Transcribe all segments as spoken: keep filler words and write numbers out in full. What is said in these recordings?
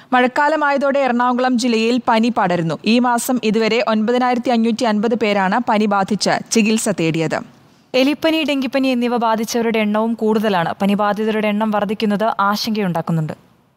മഴക്കാലമായതോടെ എറണാകുളം ജില്ലയിൽ പനി പടരുന്നു. ഈ മാസം ഇതുവരെ ഒൻപതിനായിരത്തി അഞ്ഞൂറ്റി അൻപത് പേരാണ് പനി ബാധിച്ച് ചികിത്സ തേടിയത്. എലിപ്പനി, ഡെങ്കിപ്പനി എന്നിവ ബാധിച്ചവരുടെ എണ്ണവും കൂടുതലാണ്. പനിബാധിതരുടെ എണ്ണം വർദ്ധിക്കുന്നത് ആശങ്കയുണ്ടാക്കുന്നുണ്ട്.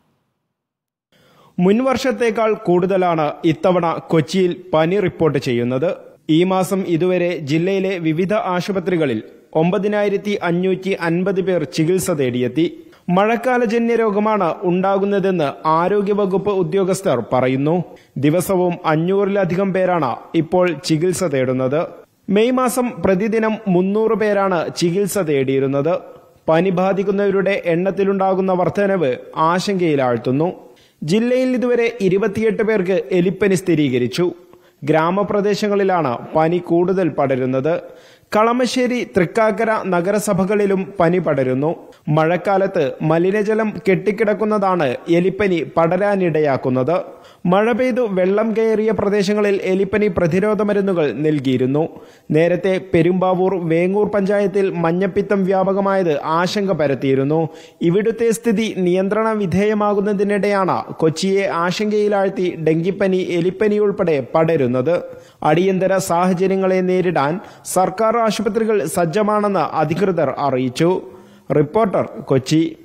മുൻവർഷത്തേക്കാൾ കൂടുതലാണ് ഇത്തവണ കൊച്ചിയിൽ പനി റിപ്പോർട്ട് ചെയ്യുന്നത്. ഈ മാസം ഇതുവരെ ജില്ലയിലെ വിവിധ ആശുപത്രികളിൽ ഒമ്പതിനായിരത്തി അഞ്ഞൂറ്റി അൻപത് പേർ ചികിത്സ തേടിയെത്തി. മഴക്കാലജന്യ രോഗമാണ് ഉണ്ടാകുന്നതെന്ന് ആരോഗ്യവകുപ്പ് ഉദ്യോഗസ്ഥർ പറയുന്നു. ദിവസവും അഞ്ഞൂറിലധികം പേരാണ് ഇപ്പോൾ ചികിത്സ തേടുന്നത്. മെയ് മാസം പ്രതിദിനം മുന്നൂറ് പേരാണ് ചികിത്സ തേടിയിരുന്നത്. പനി ബാധിക്കുന്നവരുടെ എണ്ണത്തിലുണ്ടാകുന്ന വർധനവ് ആശങ്കയിലാഴ്ത്തുന്നു. ജില്ലയിൽ ഇതുവരെ ഇരുപത്തിയെട്ട് പേർക്ക് എലിപ്പനി സ്ഥിരീകരിച്ചു. ഗ്രാമപ്രദേശങ്ങളിലാണ് പനി കൂടുതൽ പടരുന്നത്. കളമശ്ശേരി, തൃക്കാക്കര നഗരസഭകളിലും പനി പടരുന്നു. മഴക്കാലത്ത് മലിനജലം കെട്ടിക്കിടക്കുന്നതാണ് എലിപ്പനി പടരാനിടയാക്കുന്നത്. മഴ പെയ്തു വെള്ളം കയറിയ പ്രദേശങ്ങളിൽ എലിപ്പനി പ്രതിരോധ മരുന്നുകൾ നൽകിയിരുന്നു. നേരത്തെ പെരുമ്പാവൂർ, വേങ്ങൂർ പഞ്ചായത്തിൽ മഞ്ഞപ്പിത്തം വ്യാപകമായത് ആശങ്ക പരത്തിയിരുന്നു. ഇവിടുത്തെ സ്ഥിതി നിയന്ത്രണ വിധേയമാകുന്നതിനിടെയാണ് കൊച്ചിയെ ആശങ്കയിലാഴ്ത്തി ഡെങ്കിപ്പനി, എലിപ്പനി ഉൾപ്പെടെ പടരുന്നത്. അടിയന്തര സാഹചര്യങ്ങളെ നേരിടാൻ സർക്കാർ ആശുപത്രികൾ സജ്ജമാണെന്ന് അധികൃതർ അറിയിച്ചു. റിപ്പോർട്ടർ, കൊച്ചി.